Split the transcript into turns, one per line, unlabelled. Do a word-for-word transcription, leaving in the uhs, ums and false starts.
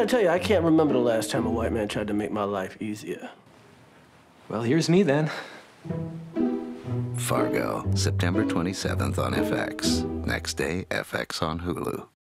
gotta tell you, I can't remember the last time a white man tried to make my life easier.
Well, here's me then.
Fargo, September twenty-seventh on F X. Next day, F X on Hulu.